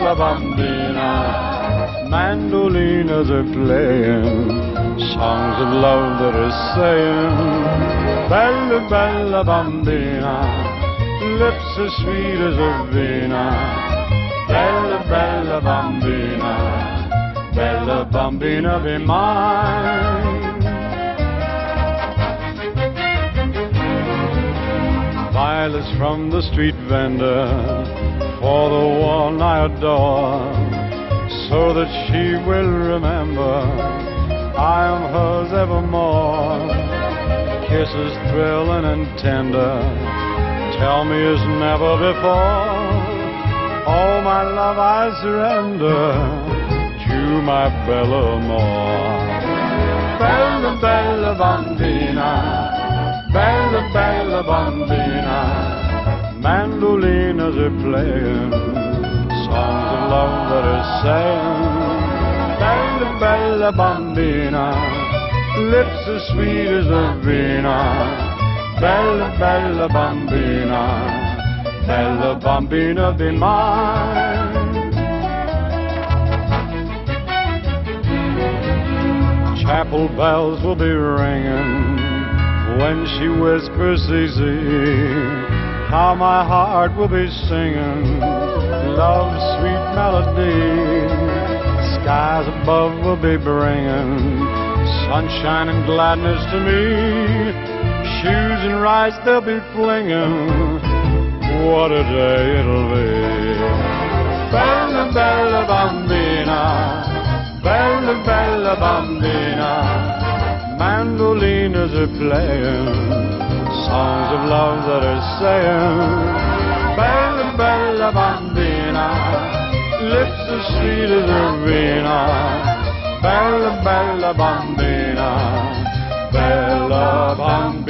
bella bambina, mandolinas are playing songs of love that are saying, bella, bella bambina, lips as sweet as a vina, bella, bella bambina, bella bambina, be mine. Violets from the street vendor for the one I adore, so that she will remember I am hers evermore. Kisses thrilling and tender tell me as never before, all my love I surrender to my Bella more. Bella, bella bambina, bella, bella bambina, mandolinas are playing songs of love that are saying, bella, bella bambina, lips as sweet as a vina, bella, bella bambina, bella bambina, be mine. Chapel bells will be ringing when she whispers, "Zizi," how my heart will be singing love's sweet melody. Skies above will be bringing sunshine and gladness to me. Shoes and rice they'll be flinging, what a day it'll be. Bella, bella bambina, bella, bella bambina, mandolinas are playing songs of love that are saying, bella, bella bambina, lips as sweet as a vina, bella, bella bambina, bella bambina.